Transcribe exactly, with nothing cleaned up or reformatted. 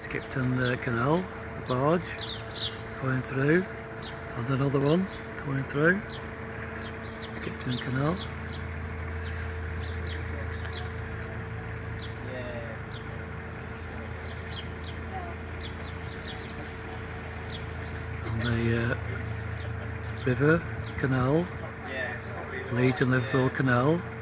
Skipton uh, Canal, the barge going through, and another one going through Skipton Canal. And the uh, river canal, Leeds and Liverpool Canal.